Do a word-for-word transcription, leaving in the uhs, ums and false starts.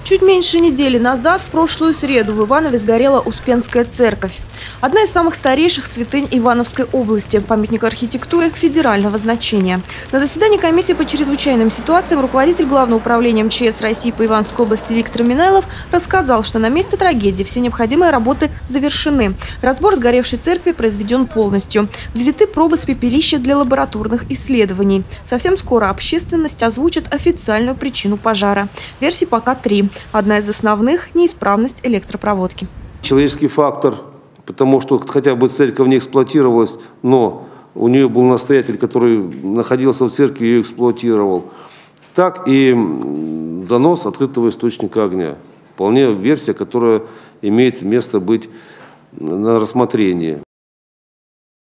Чуть меньше недели назад, в прошлую среду, в Иванове сгорела Успенская церковь. Одна из самых старейших святынь Ивановской области, памятник архитектуры федерального значения. На заседании комиссии по чрезвычайным ситуациям руководитель Главного управления эм че эс России по Ивановской области Виктор Минайлов рассказал, что на месте трагедии все необходимые работы завершены. Разбор сгоревшей церкви произведен полностью. Взяты пробы с пепелища для лабораторных исследований. Совсем скоро общественность озвучит официальную причину пожара. Версий пока три. Одна из основных – неисправность электропроводки. Человеческий фактор, потому что хотя бы церковь не эксплуатировалась, но у нее был настоятель, который находился в церкви и ее эксплуатировал. Так и занос открытого источника огня. Вполне версия, которая имеет место быть на рассмотрении.